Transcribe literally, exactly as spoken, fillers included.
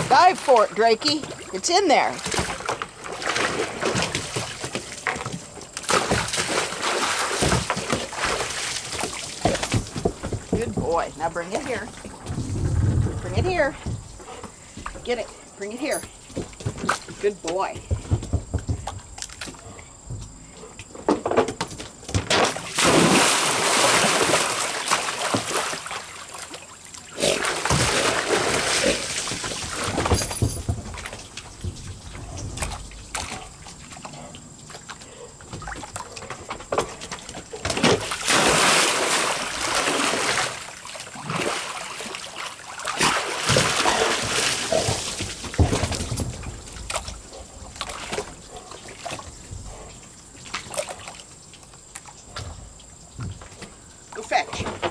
Dive for it, Drakey. It's in there. Good boy. Now bring it here. Bring it here. Get it. Bring it here. Good boy. Go fetch.